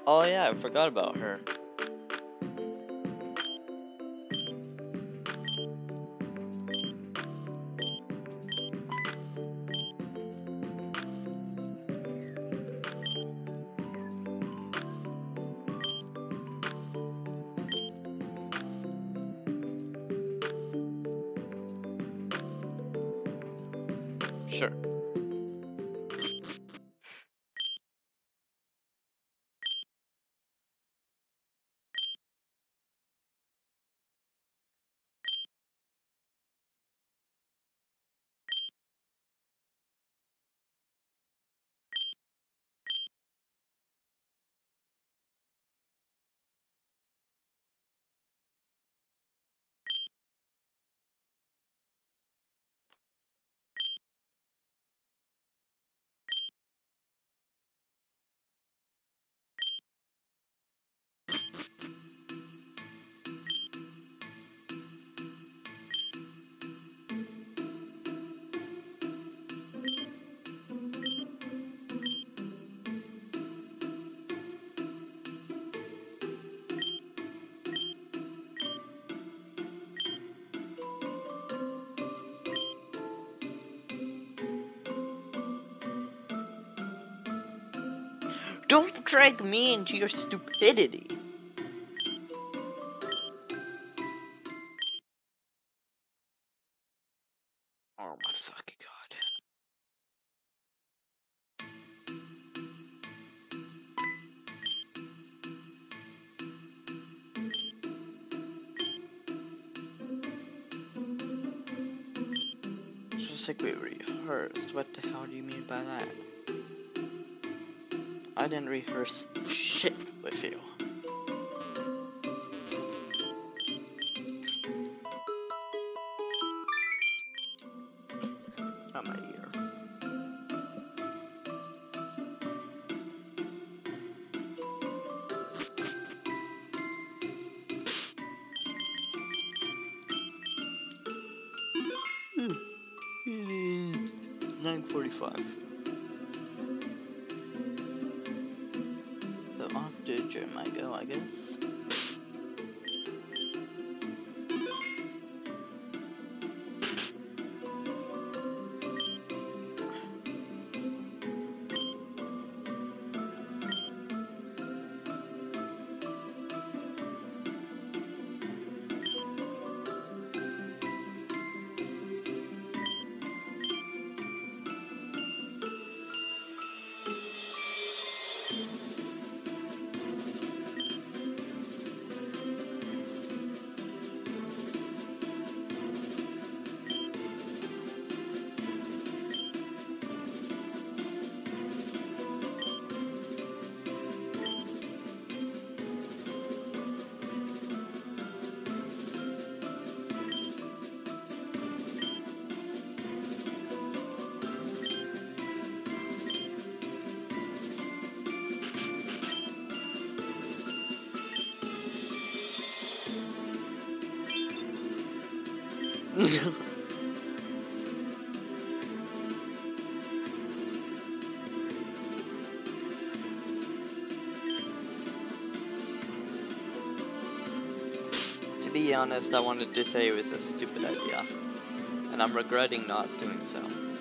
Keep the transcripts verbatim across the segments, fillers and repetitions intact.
Oh yeah, I forgot about her. Sure. Don't drag me into your stupidity. Oh my fucking god. Just like we rehearsed. What the hell do you mean by that? I didn't rehearse shit with you. Not my ear. Hmm. It is nine forty-five. So off to the gym I go, I guess. To be honest, I wanted to say it was a stupid idea, and I'm regretting not doing so.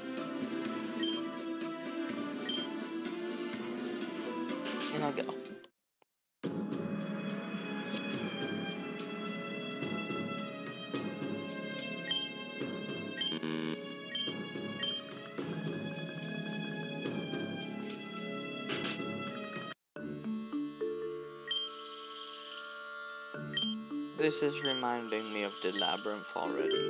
And I go. This is reminding me of the labyrinth already.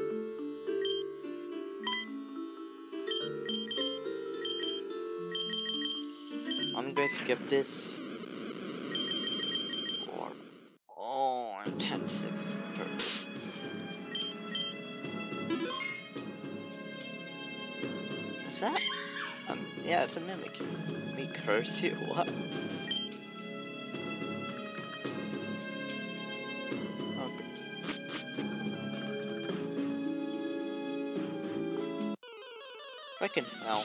I'm gonna skip this for all intensive purposes. Is that? Um, yeah, it's a mimic. Me curse you? What? Fucking hell.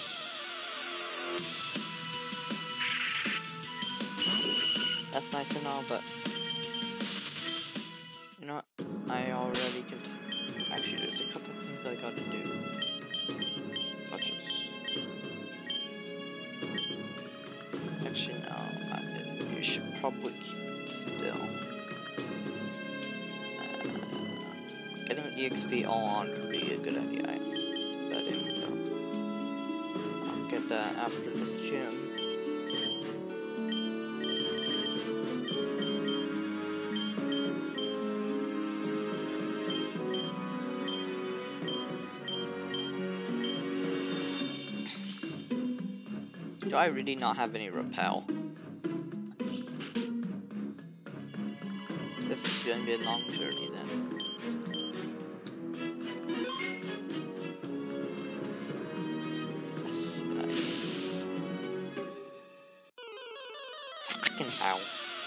That's nice and all, but you know what? I already can. Actually, there's a couple things I gotta do, such as. Actually, no. I, you should probably keep still. Uh, getting E X P all on would be a good idea. I put that in, so I'll get that after this gym. Do I really not have any repel? This is going to be a long journey then. Fucking hell.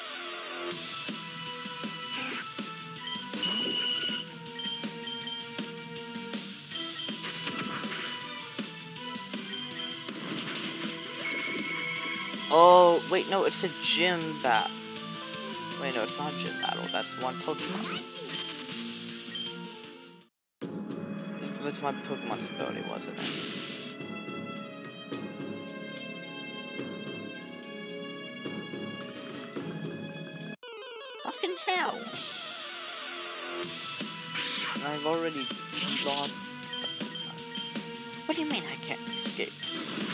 Oh, wait, no, it's a gym battle. Wait, no, it's not a gym battle. That's one Pokemon. It was my Pokemon's ability, wasn't it? Fucking hell! And I've already lost. What do you mean I can't escape?